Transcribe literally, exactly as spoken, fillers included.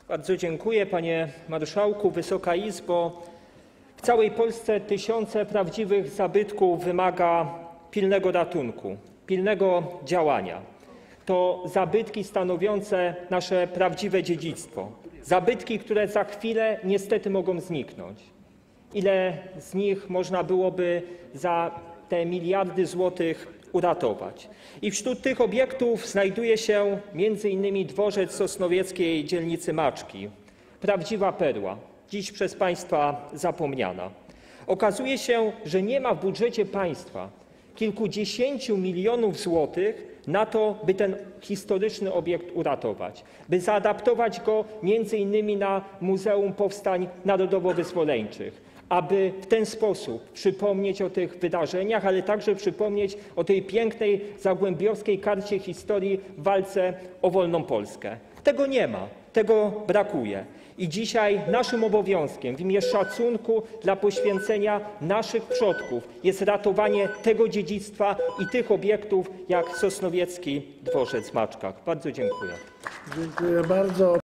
Bardzo dziękuję, panie marszałku, Wysoka Izbo. W całej Polsce tysiące prawdziwych zabytków wymaga pilnego ratunku, pilnego działania. To zabytki stanowiące nasze prawdziwe dziedzictwo. Zabytki, które za chwilę niestety mogą zniknąć. Ile z nich można byłoby za te miliardy złotych uratować? I wśród tych obiektów znajduje się między innymi dworzec sosnowieckiej dzielnicy Maczki. Prawdziwa perła, dziś przez państwa zapomniana. Okazuje się, że nie ma w budżecie państwa kilkudziesięciu milionów złotych na to, by ten historyczny obiekt uratować, by zaadaptować go między innymi na Muzeum Powstań Narodowo-Wyzwoleńczych, aby w ten sposób przypomnieć o tych wydarzeniach, ale także przypomnieć o tej pięknej zagłębiowskiej karcie historii w walce o wolną Polskę. Tego nie ma, tego brakuje. I dzisiaj naszym obowiązkiem w imię szacunku dla poświęcenia naszych przodków jest ratowanie tego dziedzictwa i tych obiektów jak sosnowiecki dworzec w Maczkach. Bardzo dziękuję. Dziękuję bardzo.